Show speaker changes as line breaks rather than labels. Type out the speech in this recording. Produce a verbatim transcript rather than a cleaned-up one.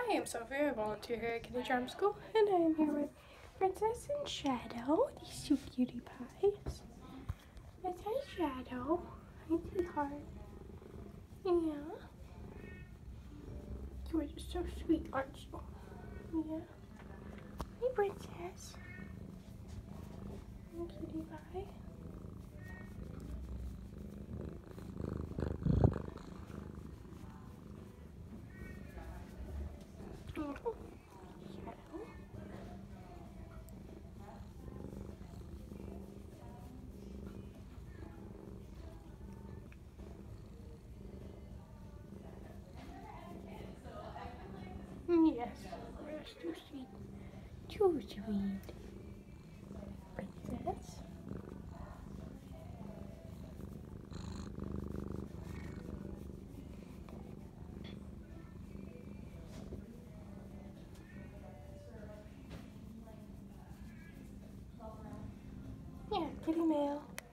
Hi, I'm Sophia, a volunteer here at Kitty Charm School, and I'm here with Princess and Shadow, these two cutie pies. That's our Shadow. Hi, sweetheart. Yeah. You are just so sweet, aren't you? Yeah. Hey, Princess. Hey, cutie pie. Oh, Shadow. Yes, that's too sweet. Too sweet. Princess. Yeah, kitty mail.